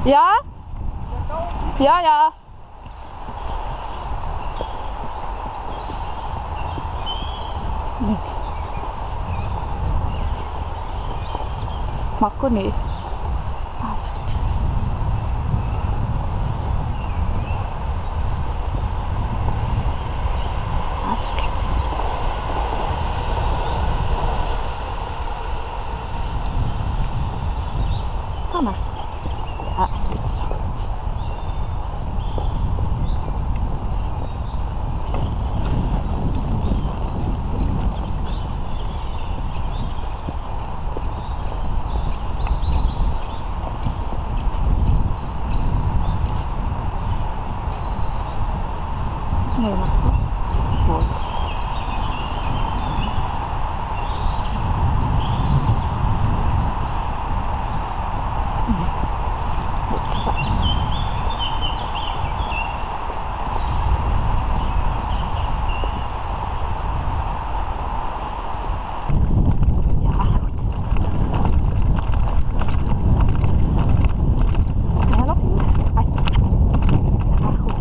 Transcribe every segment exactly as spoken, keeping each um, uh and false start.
Ja? Ja, ja. Nee. Marco, nee. Ah, is goed. Ah, is oké. Kom maar. Ja, dit is zo goed. Nee, maar goed. Goed. Nee. Goed zo. Ja, goed. Ja, nog niet. Ai. Ja, goed.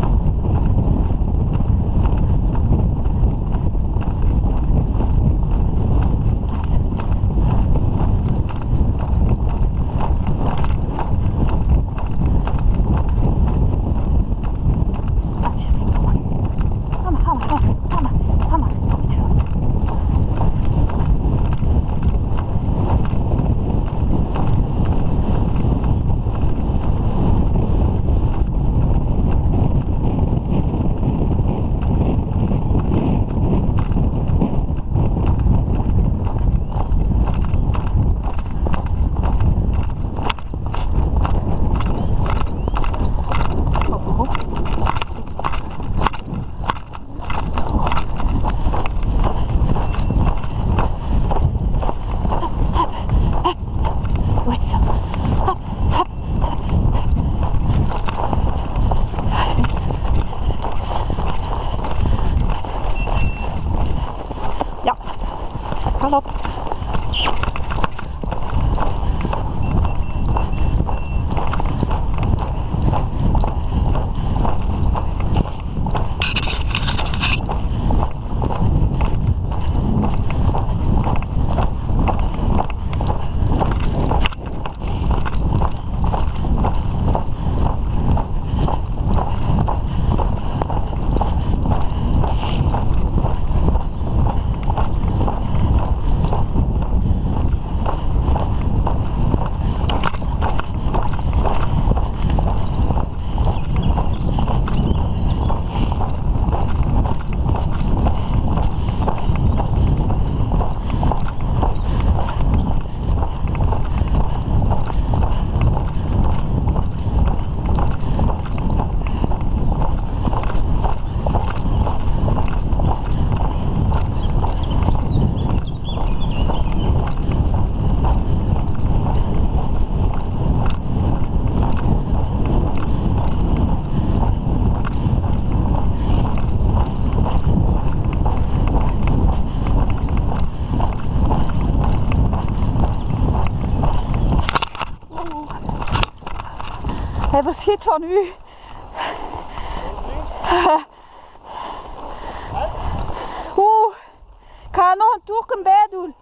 Ja, kom op. Hij verschiet van u. Oeh, ik ga er nog een toerken bij doen.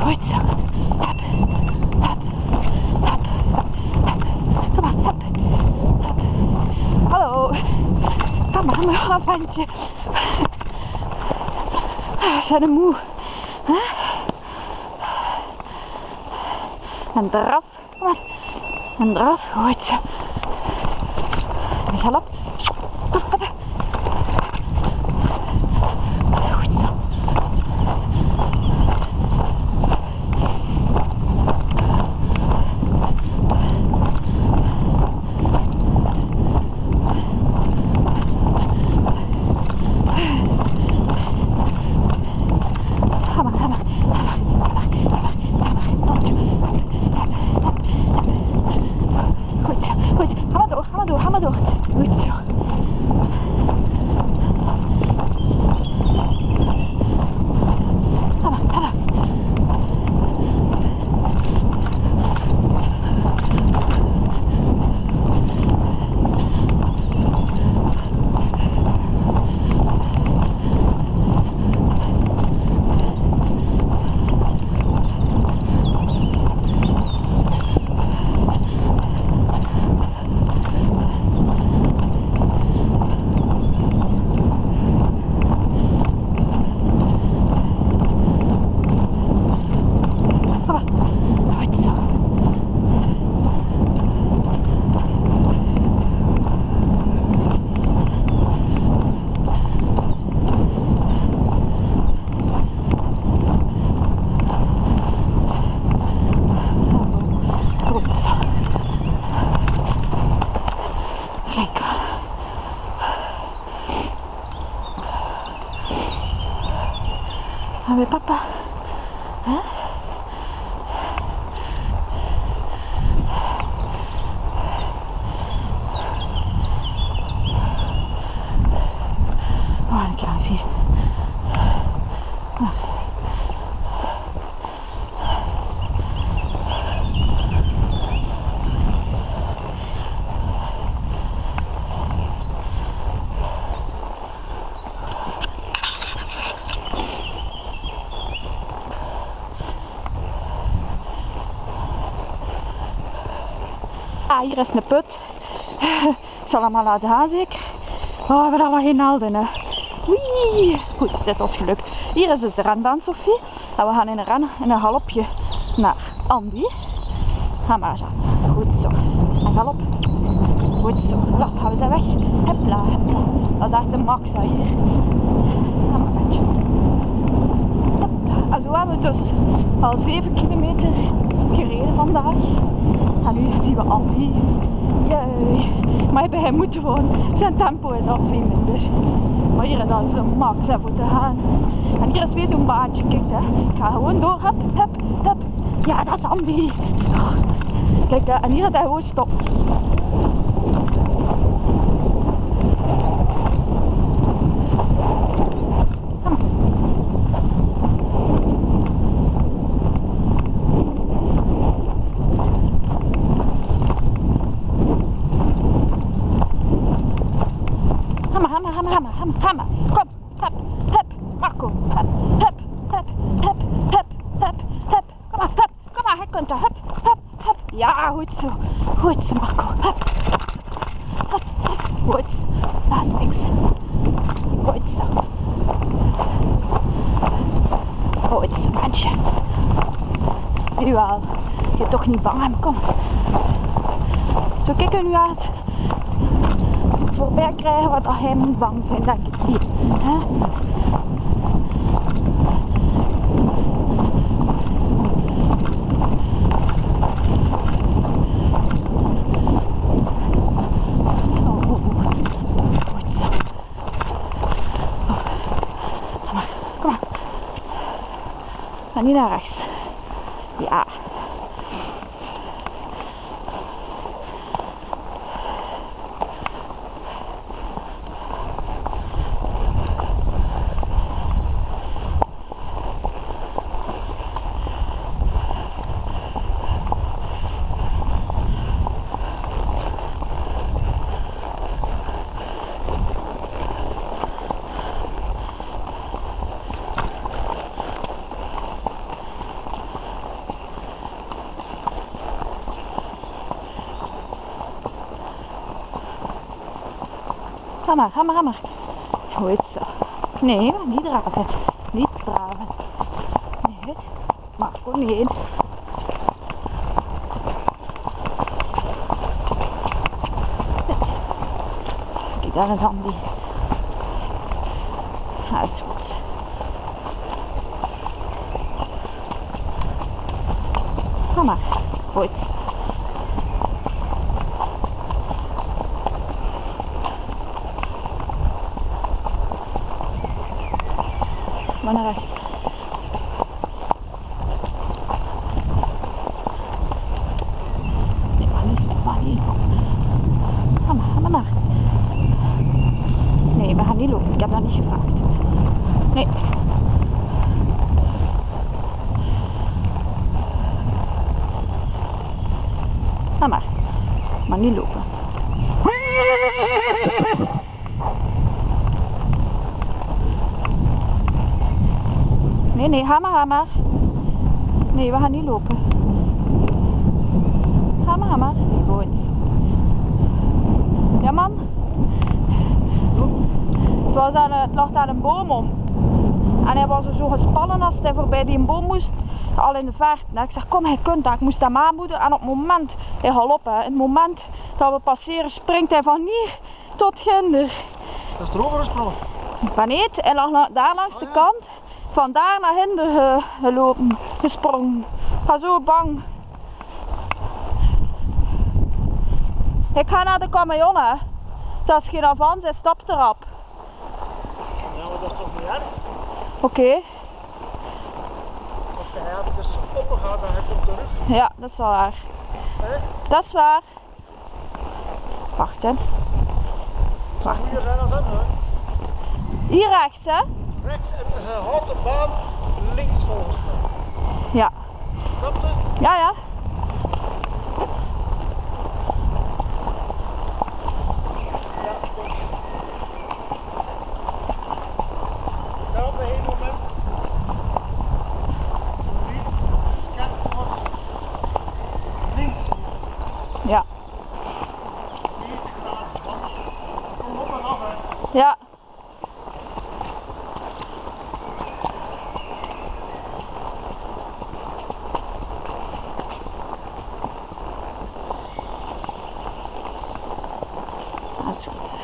Goed zo. Hup. Hup. Hup. Hup. Kom maar, hup. Hup. Hallo. Kom maar, mijn handje. We zijn moe. Huh? En eraf. Kom maar. En eraf. Goed zo. En galop. Kom, hup. Goed zo. Gaan we papa? Huh? Oh, een keer hier. Oh. Ah, hier is een put. Ik zal hem maar laten gaan zeker. Oh, we hebben allemaal geen naalden, hè. Wee. Goed, dit was gelukt. Hier is dus de renbaan, Sophie. En we gaan in een ren, in een galopje naar Andy. Ga maar zo. Goed zo. En galop. Goed zo. Voilà, gaan we zijn weg. Hepla, hepla. Dat is echt de max hè, hier. Ga maar, ventje. Hepla. En zo hebben we dus al zeven kilometer gereden vandaag. En nu zien we Andy. Jee. Maar bij hem moeten gewoon. Zijn tempo is al veel minder. Maar hier is al zo'n max hè, voor te gaan. En hier is weer zo'n baantje. Kijk hè. Ik ga gewoon door. Hup, hup, hup. Ja, dat is Andy. Kijk hè. En hier gaat hij gewoon stop. Hammer, kom, hup, hup, Marco, hup, hup, hup, hup, hup, hup, hup, kom maar, hup, kom maar, hij komt er, hup, hup, hup, ja, goed zo, goed zo Marco, hup, hup, hup, goed, dat is niks, goed zo, goed zo mensje, zie je wel, je bent toch niet bang hè, kom, zo kijken we nu uit. Voorbij krijgen wat dat hij moet bang zijn, denk ik niet. Hè? Oh, oh, oh. Goed zo. Oh. Kom maar, kom maar. Ga niet naar rechts. Ja. Ga maar, ga maar, ga maar. Goed zo. Nee, maar niet draven. Niet draven. Nee. Maar kom niet heen. Kijk, daar is Andy. Dat is goed. Ga maar. Goed zo. Maar naar rechts. Nee, maar niet snel, maar niet lopen. Ga maar, ga maar naar. Nee, we gaan niet lopen. Ik heb dat niet gevraagd. Nee. Ga maar. Maar niet lopen. Nee, nee, ga maar, ga maar. Nee, we gaan niet lopen. Ga maar, ga maar. Goed. Ja, man. Het, was aan, het lag aan een boom om. En hij was er zo gespannen als hij voorbij die boom moest. Al in de verte. Ik zeg, kom, hij kunt dat. Ik moest hem aanmoedigen. En op het moment, hij gaat op, hè. In het moment dat we passeren, springt hij van hier tot ginder. Dat is er overgesprongen? Maar niet, hij lag daar langs oh, de ja. kant. Van daar naar hinder ge, gelopen, gesprongen. Ik ga zo bang. Ik ga naar de camion, hè. Dat is geen avans, hij stapt erop. Ja, maar dat is toch niet erg? Oké. Okay. Als hij dus open gaat, dan heb je op de rug. Ja, dat is wel waar. He? Dat is waar. Wacht, hè. Wacht. Hier zijn als hem, hè. Hier rechts, hè. Rechts en hij houdt de baan links volgens mij. Ja. Snap je? Ja, ja. Ja, goed. Daar op een gegeven moment. Niet gescand wordt. Links. Ja. negentig graden. Kom op en af, hè. Ja. Dat is goed.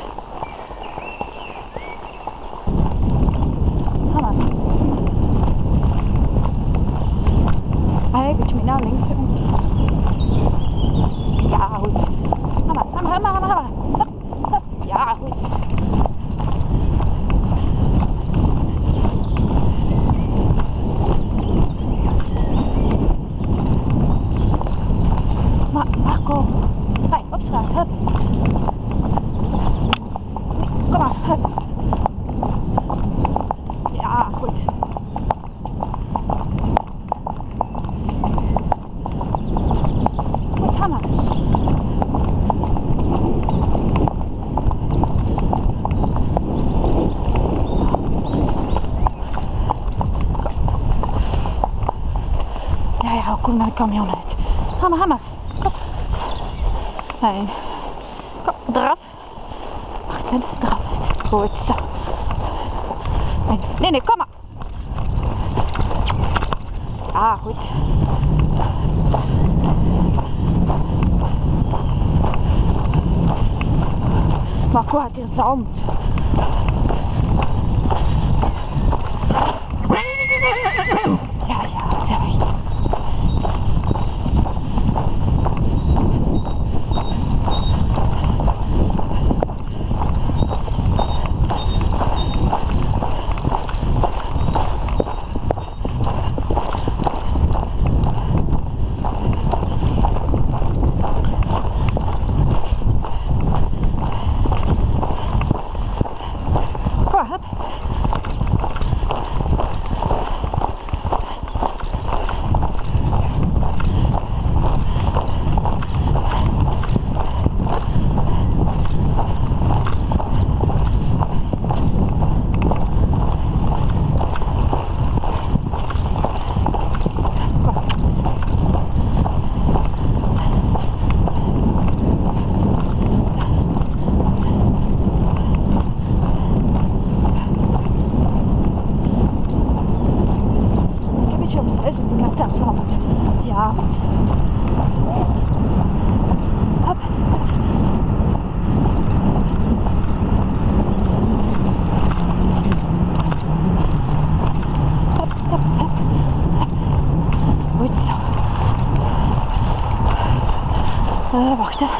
Ga maar. Ah, ik moet naar links doen. Ja, goed. Ga maar, ga maar, ga maar, ga maar. Ga maar. Ja, goed. Maar, Marco. Kijk, op straat. Hup. Kom maar. Hup. Ja, goed. Goed, ga maar. Ja, ja, kom naar de camion uit. Ga maar, ga maar. Kom. Nee. Kom, draf. Wacht even, draf. Goed zo. Nee, nee, kom maar. Ah, goed. Maar wat hier zand. Ja, ja, zeg ik. met dat zand. Ja, goed. Hop. Hop, hop, hop. Goed zo. Uh, wacht hè.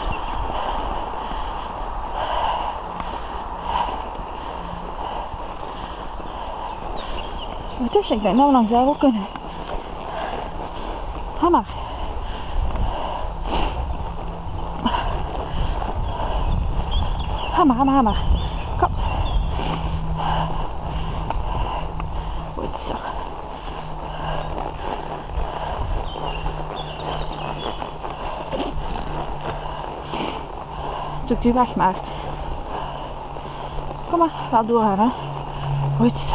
Wat is? Ik denk dat we langs daar ook kunnen. Ga maar. Ga maar, ga maar, ga maar. Kom. Goed zo. Zoek u weg maar. Kom maar, laat doorgaan hè. Goed zo.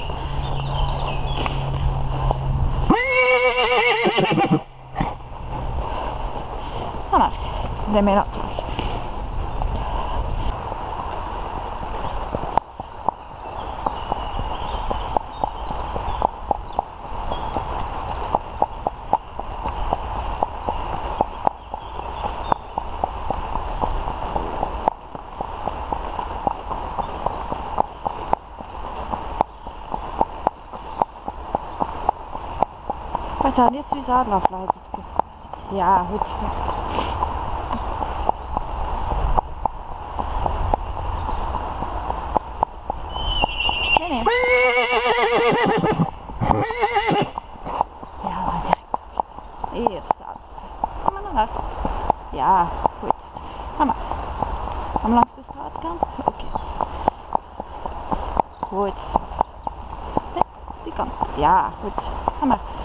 Ga maar, we zijn bijna terug. We gaan eerst uw zadel aflaten. Ja, goed zo. Nee, nee. Ja, maar direct. Hier staat het. Kom maar naar haar. Ja, goed. Ga maar. Ga maar langs de straatkant. Oké. Okay. Goed zo. Nee, die kant. Ja, goed. Ga maar.